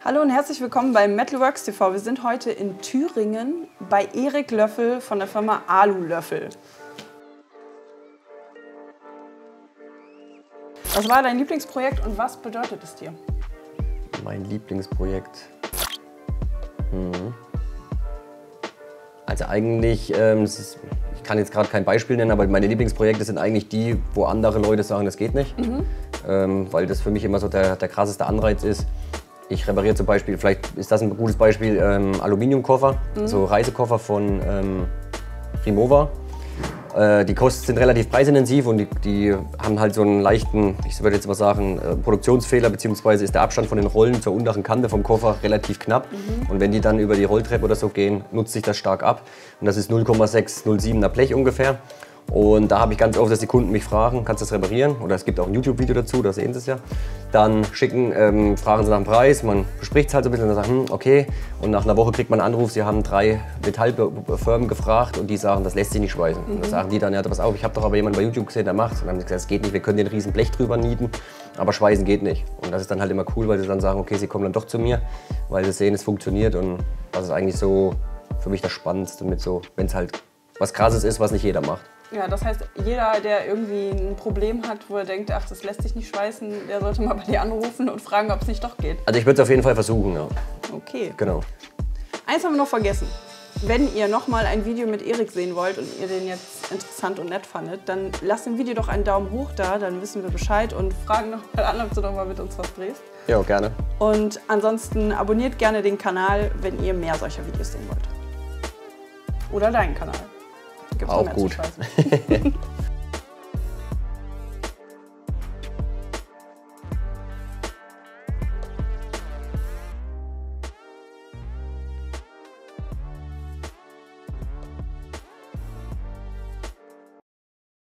Hallo und herzlich willkommen bei Metalworks TV. Wir sind heute in Thüringen bei Erik Löffel von der Firma Alu-Löffel. Was war dein Lieblingsprojekt und was bedeutet es dir? Mein Lieblingsprojekt? Also eigentlich, ich kann jetzt gerade kein Beispiel nennen, aber meine Lieblingsprojekte sind eigentlich die, wo andere Leute sagen, das geht nicht. Weil das für mich immer so der krasseste Anreiz ist. Ich repariere zum Beispiel, vielleicht ist das ein gutes Beispiel, Aluminiumkoffer, so Reisekoffer von Rimowa. Die Kosten sind relativ preisintensiv und die haben halt so einen leichten, ich würde jetzt mal sagen, Produktionsfehler, beziehungsweise ist der Abstand von den Rollen zur unteren Kante vom Koffer relativ knapp. Und wenn die dann über die Rolltreppe oder so gehen, nutzt sich das stark ab. Und das ist 0,607er Blech ungefähr. Und da habe ich ganz oft, dass die Kunden mich fragen, kannst du das reparieren? Oder es gibt auch ein YouTube-Video dazu, da sehen sie es ja. Dann fragen sie nach dem Preis, man bespricht es halt so ein bisschen und sagt, okay. Und nach einer Woche kriegt man einen Anruf, sie haben 3 Metallfirmen gefragt und die sagen, das lässt sich nicht schweißen. Und dann sagen die dann, ja, pass auf, ich habe doch aber jemanden bei YouTube gesehen, der macht. Und dann haben sie gesagt, das geht nicht, wir können den riesen Blech drüber nieten, aber schweißen geht nicht. Und das ist dann halt immer cool, weil sie dann sagen, okay, sie kommen dann doch zu mir, weil sie sehen, es funktioniert. Und das ist eigentlich so für mich das Spannendste, mit so, wenn es halt was Krasses ist, was nicht jeder macht. Ja, das heißt, jeder, der irgendwie ein Problem hat, wo er denkt, ach, das lässt sich nicht schweißen, der sollte mal bei dir anrufen und fragen, ob es nicht doch geht. Also ich würde es auf jeden Fall versuchen, ja. Okay. Genau. Eins haben wir noch vergessen. Wenn ihr noch mal ein Video mit Erik sehen wollt und ihr den jetzt interessant und nett fandet, dann lasst dem Video doch einen Daumen hoch da, dann wissen wir Bescheid und fragen noch mal an, ob du noch mal mit uns was drehst. Ja, gerne. Und ansonsten abonniert gerne den Kanal, wenn ihr mehr solcher Videos sehen wollt. Oder deinen Kanal. Gibt's auch noch mehr gut. zu schweißen.